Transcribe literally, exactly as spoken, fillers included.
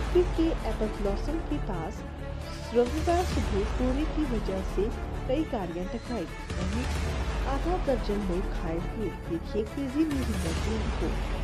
UP के Apple blossom के पास रविवार सुबह कोहरे की वजह से कई गाड़ियां टकराई। वहीं आधा दर्जन लोग घायल हुए। देखिए क्रेजी न्यूज इंडिया की रिपोर्ट।